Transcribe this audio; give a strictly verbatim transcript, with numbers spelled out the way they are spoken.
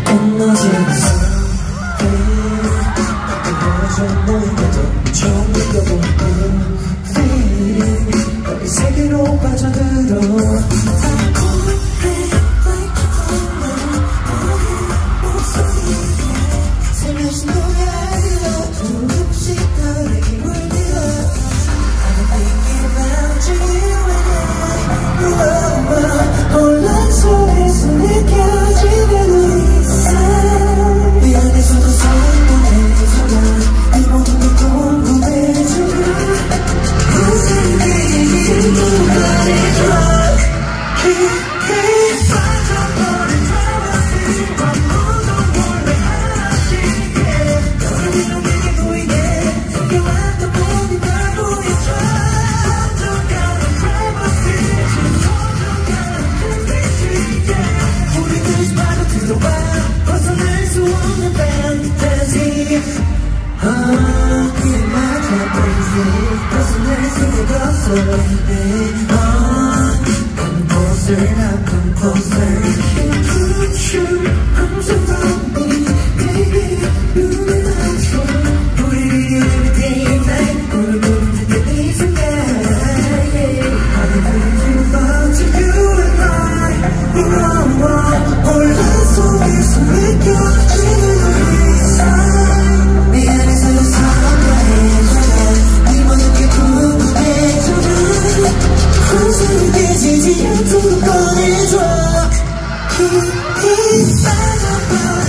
무너지는 something 떨어져 보이거든 처음 느껴보는 feeling 너의 세계로 빠져들어 Come closer, put your arms around me, baby. 눈을 맞춰, 우리 every day and night. 우리 보는 듯 이 순간, I've been thinking about you and I. 혼란 속에서 느껴지는 우리 사랑. 미안해서 사과해줘. 네 모든 게 궁금해져. 혼자를 깨지지 않도록 꺼내줘. Keep it